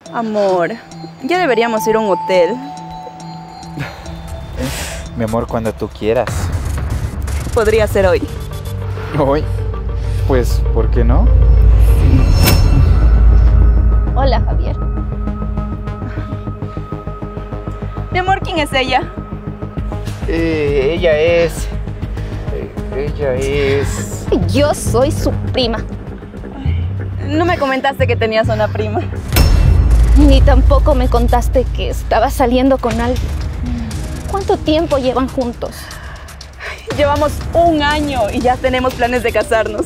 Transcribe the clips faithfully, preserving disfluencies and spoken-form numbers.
Amor, ya deberíamos ir a un hotel. Mi amor, cuando tú quieras. Podría ser hoy. ¿Hoy? Pues, ¿por qué no? Hola, Javier. Mi amor, ¿quién es ella? Eh, ella es... eh, ella es... Yo soy su prima. No me comentaste que tenías una prima. Ni tampoco me contaste que estabas saliendo con alguien. ¿Cuánto tiempo llevan juntos? Llevamos un año y ya tenemos planes de casarnos.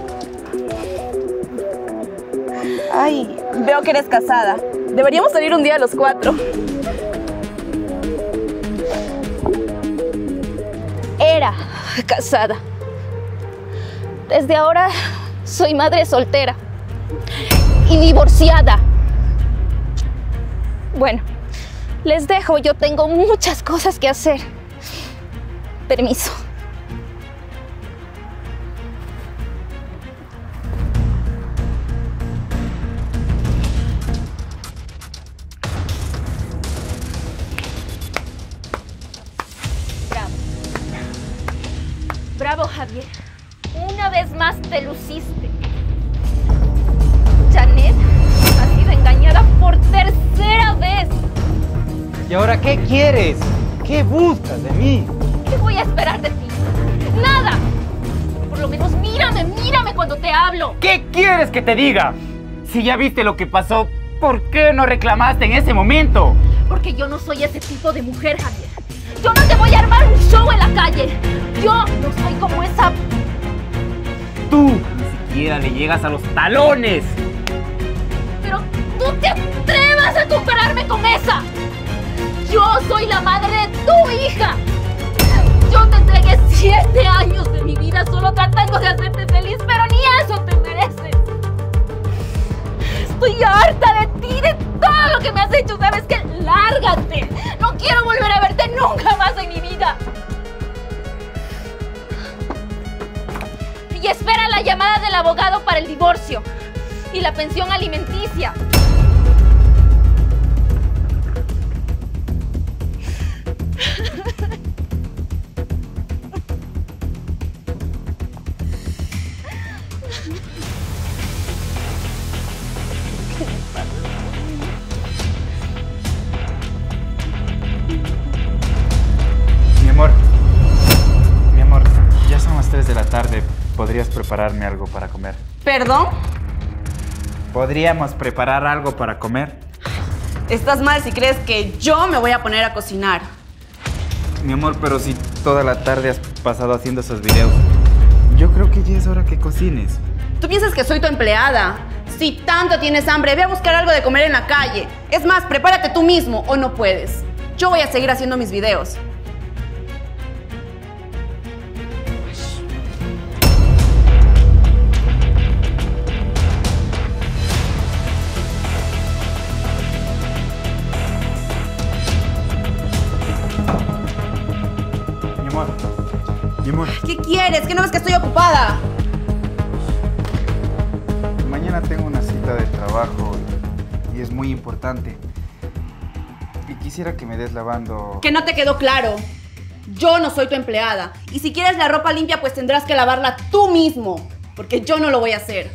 Ay, veo que eres casada. Deberíamos salir un día a los cuatro. Era casada. Desde ahora soy madre soltera y divorciada. Bueno, les dejo, yo tengo muchas cosas que hacer. Permiso. Bravo. Bravo, Javier. Una vez más te luciste. Janet ha sido engañada por tercera vez. ¿Y ahora qué quieres? ¿Qué buscas de mí? ¿Qué voy a esperar de ti? ¡Nada! Por lo menos mírame, mírame cuando te hablo. ¿Qué quieres que te diga? Si ya viste lo que pasó, ¿por qué no reclamaste en ese momento? Porque yo no soy ese tipo de mujer, Javier. Yo no te voy a armar un show en la calle. Yo no soy como esa... Tú ni siquiera le llegas a los talones. Pero tú te atrevas a compararme con esa. Yo soy la madre de tu hija. Yo te entregué siete años de mi vida solo tratando de hacerte feliz, pero ni eso te mereces. Estoy harta de ti, de todo lo que me has hecho. ¿Sabes qué? Lárgate. No quiero volver a verte nunca más en mi vida. Y espera la llamada del abogado para el divorcio y la pensión alimenticia. Mi amor, mi amor, ya son las tres de la tarde. ¿Podrías prepararme algo para comer? ¿Perdón? ¿Podríamos preparar algo para comer? Estás mal si crees que yo me voy a poner a cocinar. Mi amor, pero si toda la tarde has pasado haciendo esos videos, yo creo que ya es hora que cocines. ¿Tú piensas que soy tu empleada? Si tanto tienes hambre, ve a buscar algo de comer en la calle. Es más, prepárate tú mismo o no puedes. Yo voy a seguir haciendo mis videos. Mi amor, mi amor, ¿Qué quieres? ¿Qué no ves que estoy ocupada? mañana tengo una cita de trabajo y es muy importante. Y quisiera que me des lavando... Que no te quedó claro. Yo no soy tu empleada. Y si quieres la ropa limpia, pues tendrás que lavarla tú mismo. Porque yo no lo voy a hacer.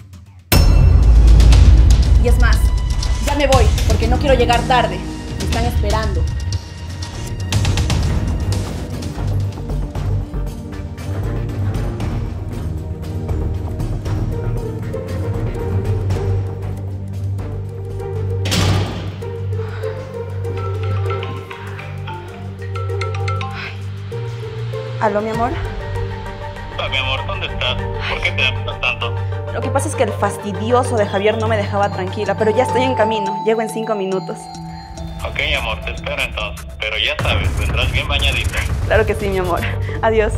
Y es más, ya me voy, porque no quiero llegar tarde. Me están esperando. ¿Aló, mi amor? Ah, mi amor, ¿dónde estás? ¿Por qué te demoras tanto? Lo que pasa es que el fastidioso de Javier no me dejaba tranquila, pero ya estoy en camino. Llego en cinco minutos. Ok, amor, te espero entonces. Pero ya sabes, vendrás bien bañadito. Claro que sí, mi amor. Adiós.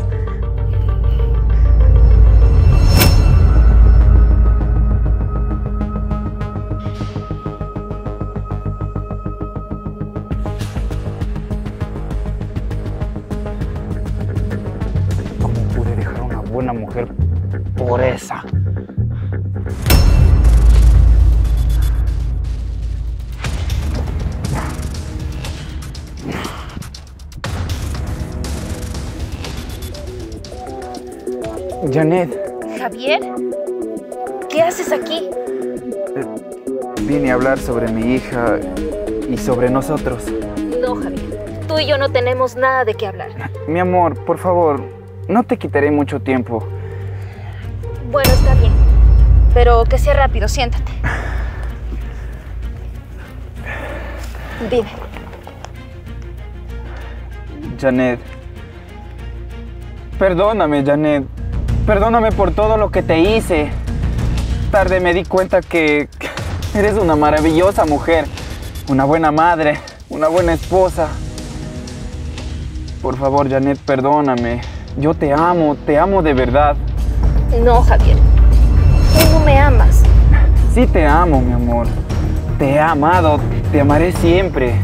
¿Cómo pude dejar a una buena mujer por esa? Janet. Javier, ¿qué haces aquí? Eh, vine a hablar sobre mi hija y sobre nosotros. No, Javier. Tú y yo no tenemos nada de qué hablar. Mi amor, por favor, no te quitaré mucho tiempo. Bueno, está bien. Pero que sea rápido, siéntate. Dime. Janet. Perdóname, Janet. Perdóname por todo lo que te hice. Tarde me di cuenta que eres una maravillosa mujer, una buena madre, una buena esposa. Por favor, Janet, perdóname. Yo te amo, te amo de verdad. No, Javier. Tú no me amas. Sí te amo, mi amor. Te he amado, te amaré siempre.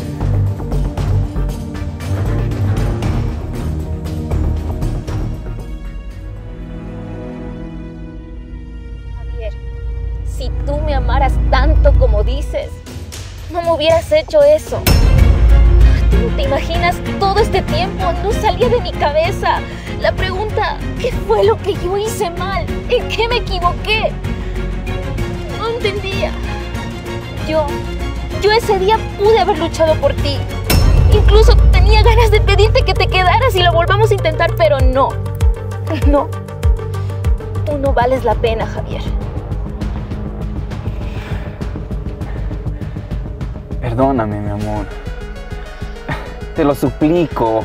Javier, si tú me amaras tanto como dices, no me hubieras hecho eso. Tú no te imaginas, todo este tiempo no salía de mi cabeza la pregunta, ¿qué fue lo que yo hice mal? ¿En qué me equivoqué? No entendía. Yo, yo ese día pude haber luchado por ti. Incluso tenía ganas de pedirte que te quedaras y lo volvamos a intentar, pero no. No. Tú no vales la pena, Javier. Perdóname, mi amor. Te lo suplico.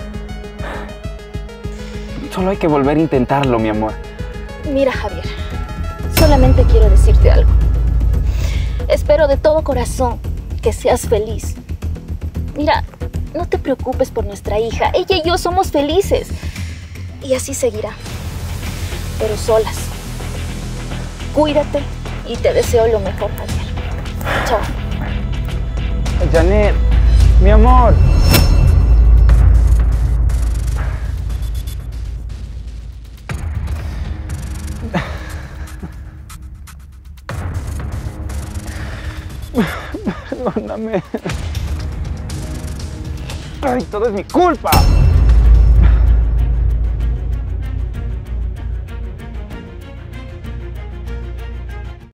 Solo hay que volver a intentarlo, mi amor. Mira, Javier, solamente quiero decirte algo. Espero de todo corazón que seas feliz. Mira, no te preocupes por nuestra hija. Ella y yo somos felices. Y así seguirá. Pero solas. Cuídate y te deseo lo mejor, Javier. Chao. Janet, mi amor. Perdóname. Ay, todo es mi culpa.